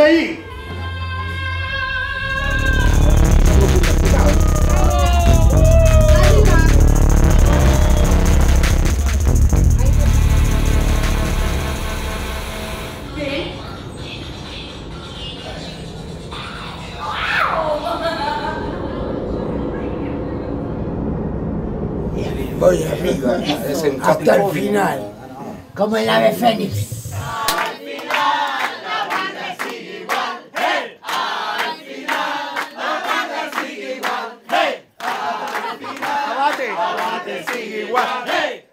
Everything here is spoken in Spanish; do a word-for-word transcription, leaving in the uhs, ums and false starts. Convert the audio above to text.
ahí! Voy arriba, hasta el final, como el ave fénix. Al final la banda sigue igual, hey. Al final la banda sigue igual, hey. Al final la banda sigue igual, hey.